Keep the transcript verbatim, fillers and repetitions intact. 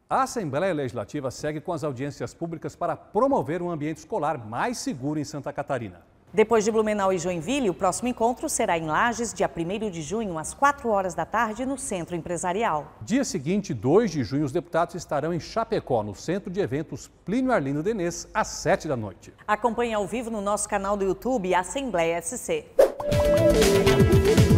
A Assembleia Legislativa segue com as audiências públicas para promover um ambiente escolar mais seguro em Santa Catarina. Depois de Blumenau e Joinville, o próximo encontro será em Lages, dia primeiro de junho, às quatro horas da tarde, no Centro Empresarial. Dia seguinte, dois de junho, os deputados estarão em Chapecó, no Centro de Eventos Plínio Arlindo Denês, às sete da noite. Acompanhe ao vivo no nosso canal do YouTube, Assembleia S C.